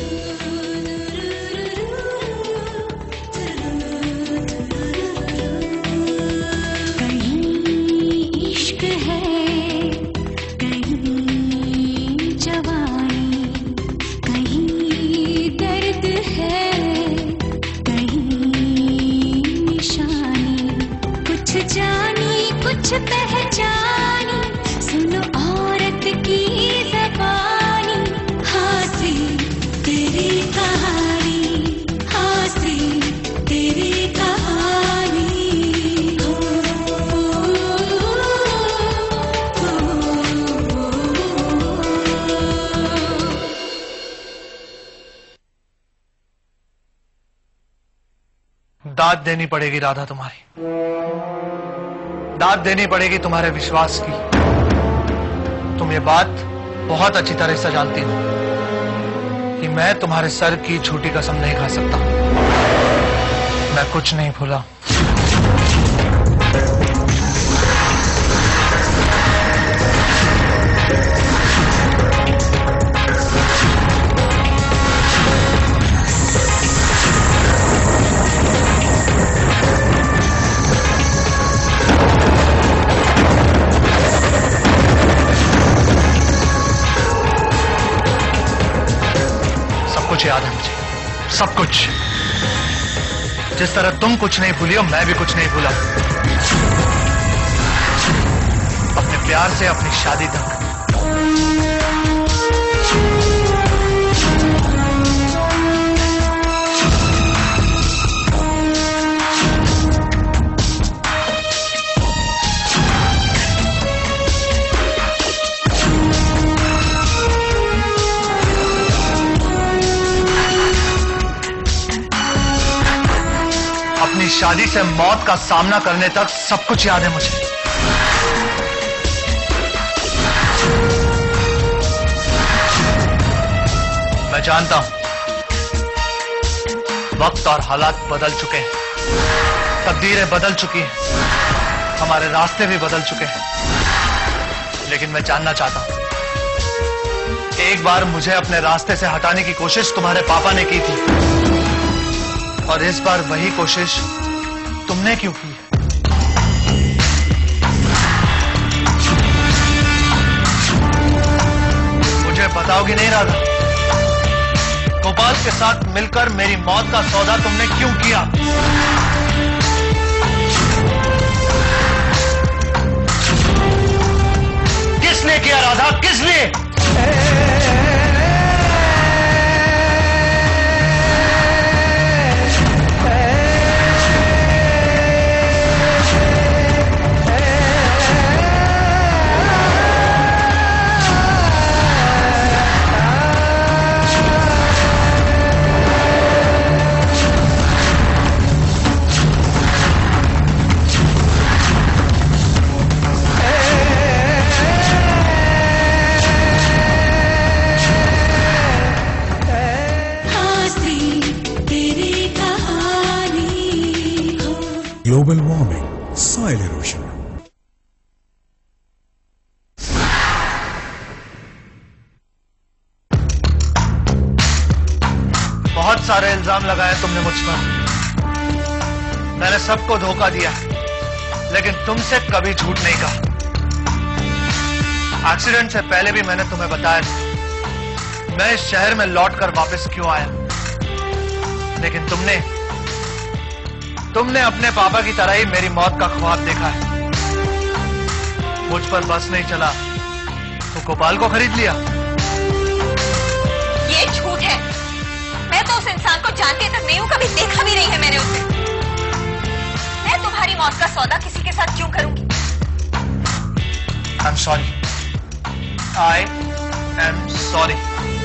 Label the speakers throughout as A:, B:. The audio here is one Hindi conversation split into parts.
A: दाद देनी पड़ेगी राधा, तुम्हारी दाद देनी पड़ेगी तुम्हारे विश्वास की। तुम ये बात बहुत अच्छी तरह से जानती हो कि मैं तुम्हारे सर की झूठी कसम नहीं खा सकता। मैं कुछ नहीं भूला। कुछ याद है मुझे, सब कुछ। जिस तरह तुम कुछ नहीं भूली हो, मैं भी कुछ नहीं भूला। अपने प्यार से अपनी शादी तक। अपनी शादी से मौत का सामना करने तक सब कुछ याद है मुझे। मैं जानता हूं वक्त और हालात बदल चुके हैं, तकदीरें बदल चुकी हैं, हमारे रास्ते भी बदल चुके हैं। लेकिन मैं जानना चाहता हूं, एक बार मुझे अपने रास्ते से हटाने की कोशिश तुम्हारे पापा ने की थी, और इस बार वही कोशिश तुमने क्यों की? मुझे बताओगी नहीं राधा? गोपाल के साथ मिलकर मेरी मौत का सौदा तुमने क्यों किया? किसने किया राधा, किसने?
B: Global warming, soil erosion.
A: बहुत सारे इल्जाम लगाए तुमने मुझ पर। मैंने सबको धोखा दिया, लेकिन तुमसे कभी झूठ नहीं कहा। एक्सीडेंट से पहले भी मैंने तुम्हें बताया था मैं इस शहर में लौटकर वापस क्यों आया, लेकिन तुमने अपने पापा की तरह ही मेरी मौत का ख्वाब देखा है। मुझ पर बस नहीं चला तो गोपाल को खरीद लिया।
C: ये झूठ है। मैं तो उस इंसान को जानती तक नहीं हूं, कभी देखा भी नहीं है मैंने उसे। मैं तुम्हारी मौत का सौदा किसी के साथ क्यों करूंगी?
A: I'm sorry. I am sorry.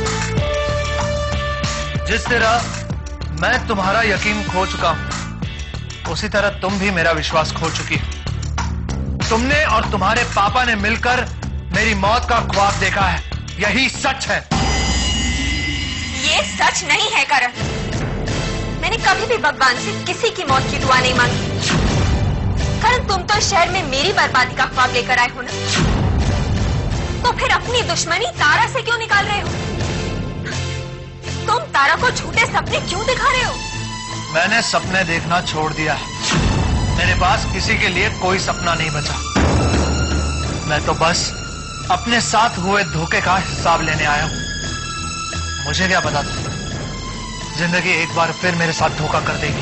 A: जिस तरह मैं तुम्हारा यकीन खो चुका हूं, उसी तरह तुम भी मेरा विश्वास खो चुकी हो। तुमने और तुम्हारे पापा ने मिलकर मेरी मौत का ख्वाब देखा है, यही सच है।
C: ये सच नहीं है करण। मैंने कभी भी भगवान से किसी की मौत की दुआ नहीं मांगी। करण, तुम तो शहर में मेरी बर्बादी का ख्वाब लेकर आए हो ना, तो फिर अपनी दुश्मनी तारा से क्यों निकाल रहे हो? तुम तारा को झूठे सपने क्यों दिखा रहे हो?
A: मैंने सपने देखना छोड़ दिया है। मेरे पास किसी के लिए कोई सपना नहीं बचा। मैं तो बस अपने साथ हुए धोखे का हिसाब लेने आया हूं। मुझे क्या पता था जिंदगी एक बार फिर मेरे साथ धोखा कर देगी।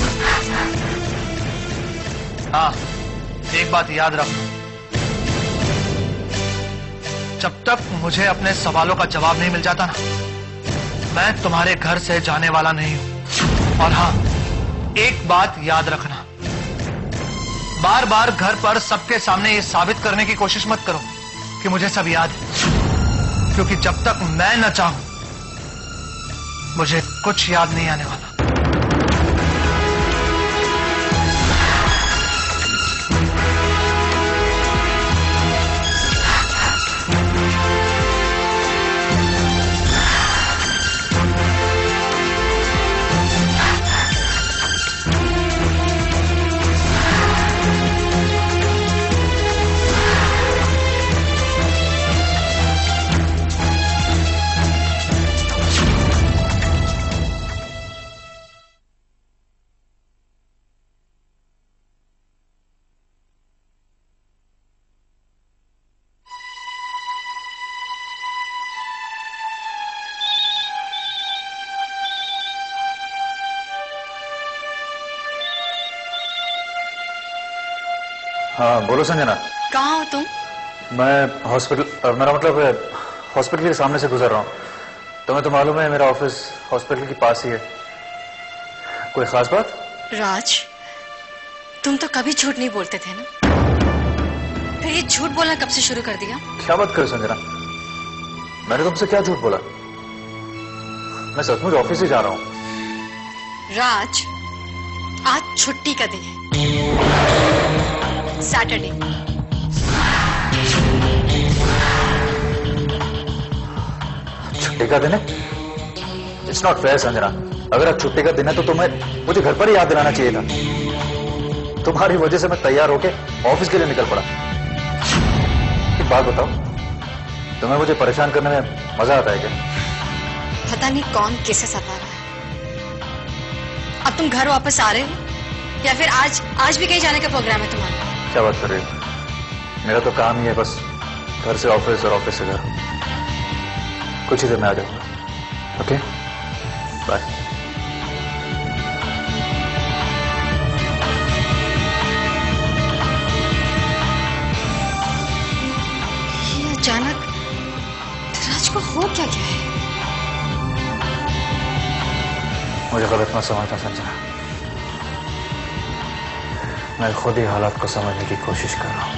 A: हाँ, एक बात याद रखना, जब तक मुझे अपने सवालों का जवाब नहीं मिल जाता ना, मैं तुम्हारे घर से जाने वाला नहीं हूं। और हाँ, एक बात याद रखना, बार बार घर पर सबके सामने ये साबित करने की कोशिश मत करो कि मुझे सब याद है, क्योंकि जब तक मैं न चाहूं मुझे कुछ याद नहीं आने वाला।
D: हाँ बोलो संजना।
E: कहाँ हो तुम?
D: मैं हॉस्पिटल, मेरा मतलब हॉस्पिटल के सामने से गुजर रहा हूँ। तुम्हें तो मालूम है मेरा ऑफिस हॉस्पिटल के पास ही है। कोई खास बात?
E: राज, तुम तो कभी झूठ नहीं बोलते थे ना, फिर ये झूठ बोलना कब से शुरू कर दिया?
D: क्या बात करो संजना, मैंने तुमसे क्या झूठ बोला? मैं सचमुच ऑफिस ही जा रहा हूँ।
E: राज, आज छुट्टी का दिन है, सैटरडे।
D: छुट्टी का दिन है? It's not fair Sanjana. अगर आज छुट्टी का दिन है तो तुम्हें मुझे घर पर ही याद दिलाना चाहिए था। तुम्हारी वजह से मैं तैयार होके ऑफिस के लिए निकल पड़ा। एक बात बताओ, तुम्हें मुझे परेशान करने में मजा आता है क्या?
E: पता नहीं कौन किसे सता रहा है। अब तुम घर वापस आ रहे हो या फिर आज भी कहीं जाने का प्रोग्राम है तुम्हारा?
D: क्या बात कर रही हो? मेरा तो काम ही है बस घर से ऑफिस और ऑफिस से घर। कुछ ही देर में आ जाऊंगा। Okay, bye.
E: ये अचानक राज को हो क्या गया है?
D: मुझे गलत मत समझना संजना, मैं खुद ही हालात को समझने की कोशिश कर रहा हूं।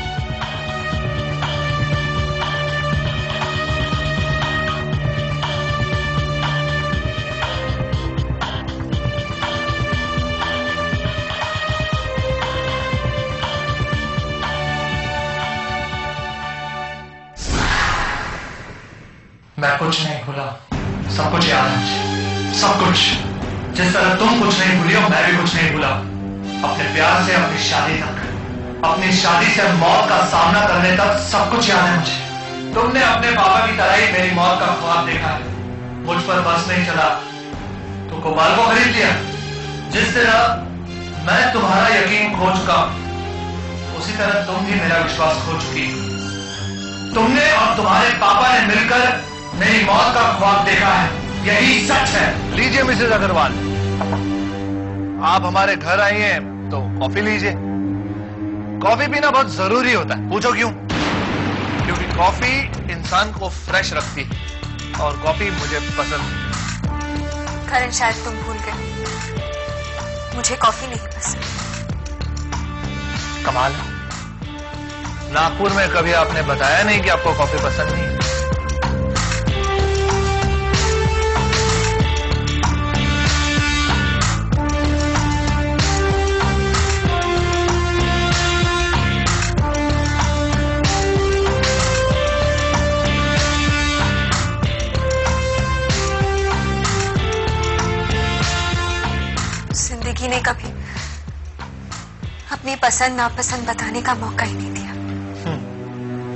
A: मैं कुछ नहीं भूला, सब कुछ याद है मुझे, सब कुछ। जिस तरह तुम कुछ नहीं भूली हो, मैं भी कुछ नहीं भूला। अपने प्यार से अपनी शादी तक, अपनी शादी से मौत का सामना करने तक सब कुछ याद है मुझे। तुमने अपने पापा की तरह ही मेरी मौत का ख्वाब देखा है। मुझ पर बस नहीं चला, तुमको बाल को खरीद लिया। जिस तरह मैं तुम्हारा यकीन खो चुका, उसी तरह तुम भी मेरा विश्वास खो चुकी। तुमने और तुम्हारे पापा ने मिलकर मेरी मौत का ख्वाब देखा है, यही सच है। लीजिए मिसेज अग्रवाल, आप हमारे घर आई हैं तो कॉफी लीजिए। कॉफी पीना बहुत जरूरी होता है। पूछो क्यों? क्योंकि कॉफी इंसान को फ्रेश रखती है और कॉफी मुझे पसंद।
C: करण, शायद तुम भूल गए, मुझे कॉफी नहीं पसंद।
A: कमाल, नागपुर में कभी आपने बताया नहीं कि आपको कॉफी पसंद नहीं है।
C: जिंदगी ने कभी अपनी पसंद नापसंद बताने का मौका ही नहीं दिया।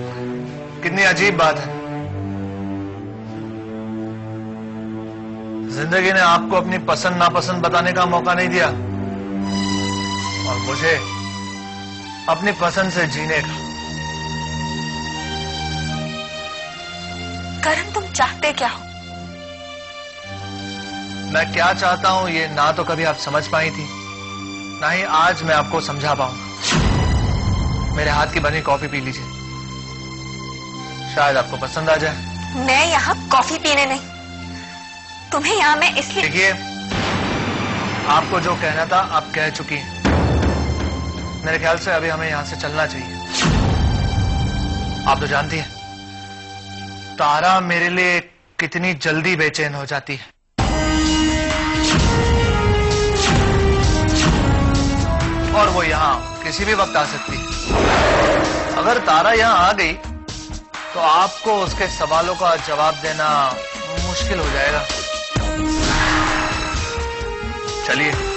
A: कितनी अजीब बात है। जिंदगी ने आपको अपनी पसंद नापसंद बताने का मौका नहीं दिया और मुझे अपनी पसंद से जीने का।
C: करण, तुम चाहते क्या हो?
A: मैं क्या चाहता हूं ये ना तो कभी आप समझ पाई थी, ना ही आज मैं आपको समझा पाऊंगा। मेरे हाथ की बनी कॉफी पी लीजिए, शायद आपको पसंद आ जाए।
C: मैं यहाँ कॉफी पीने नहीं, तुम्हें यहाँ मैं इसलिए।
A: देखिए, आपको जो कहना था आप कह चुकी हैं। मेरे ख्याल से अभी हमें यहां से चलना चाहिए। आप तो जानती हैं तारा मेरे लिए कितनी जल्दी बेचैन हो जाती है। और वो यहां किसी भी वक्त आ सकती है। अगर तारा यहां आ गई तो आपको उसके सवालों का जवाब देना मुश्किल हो जाएगा। चलिए।